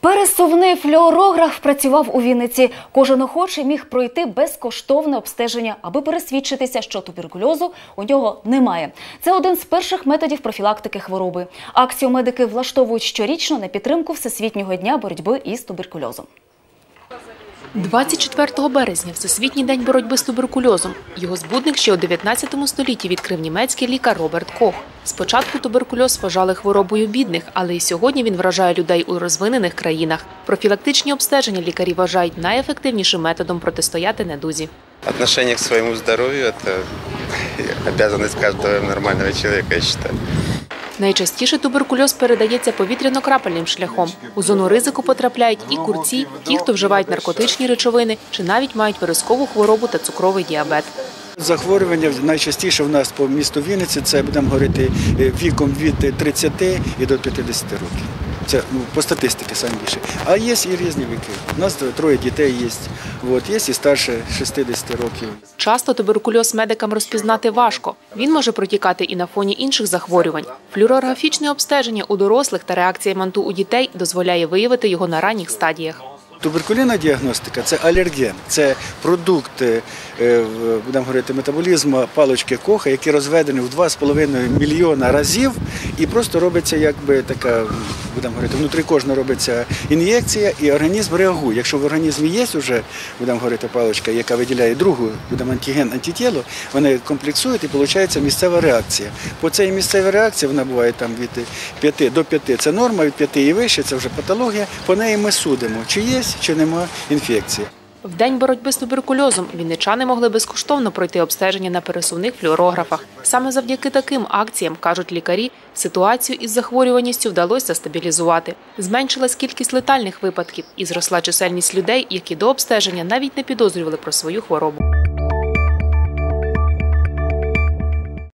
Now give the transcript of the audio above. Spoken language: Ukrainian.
Пересувний флюорограф працював у Вінниці. Кожен охочий міг пройти безкоштовне обстеження, аби пересвідчитися, що туберкульозу у нього немає. Це один з перших методів профілактики хвороби. Акцію медики влаштовують щорічно на підтримку Всесвітнього дня боротьби із туберкульозом. 24 березня – Всесвітній день боротьби з туберкульозом. Його збудник ще у 19 столітті відкрив німецький лікар Роберт Кох. Спочатку туберкульоз вважали хворобою бідних, але і сьогодні він вражає людей у розвинених країнах. Профілактичні обстеження лікарі вважають найефективнішим методом протистояти недузі. Отношение к своему здоровью – это обязанность каждого нормального человека, я считаю. Найчастіше туберкульоз передається повітряно-крапельним шляхом. У зону ризику потрапляють і курці, ті, хто вживають наркотичні речовини, чи навіть мають виразкову хворобу та цукровий діабет. Захворювання найчастіше в нас по місту Вінниці – це, будемо говорити, віком від 30 і до 50 років. Це по статистиці саме більше. А є і різні віки. У нас 3 дітей є, є і старше 60 років. Часто туберкульоз медикам розпізнати важко. Він може протікати і на фоні інших захворювань. Флюорографічне обстеження у дорослих та реакція МАНТУ у дітей дозволяє виявити його на ранніх стадіях. Туберкульозна діагностика – це алерген, це продукт, будемо говорити, метаболізму палички Коха, який розведений в 2,5 мільйона разів і просто робиться, якби така, будемо говорити, внутрі кожного робиться ін'єкція і організм реагує. Якщо в організмі є вже, будемо говорити, паличка, яка виділяє другу, будемо антиген, антитіло, вони комплексують і виходить місцева реакція. По цій місцевій реакції, вона буває там від 5 до 5 – це норма, від 5 і вище – це вже патологія, по неї ми судимо, чи є, чи нема інфекції. В день боротьби з туберкульозом вінничани могли безкоштовно пройти обстеження на пересувних флюорографах. Саме завдяки таким акціям, кажуть лікарі, ситуацію із захворюваністю вдалося стабілізувати. Зменшилась кількість летальних випадків і зросла чисельність людей, які до обстеження навіть не підозрювали про свою хворобу.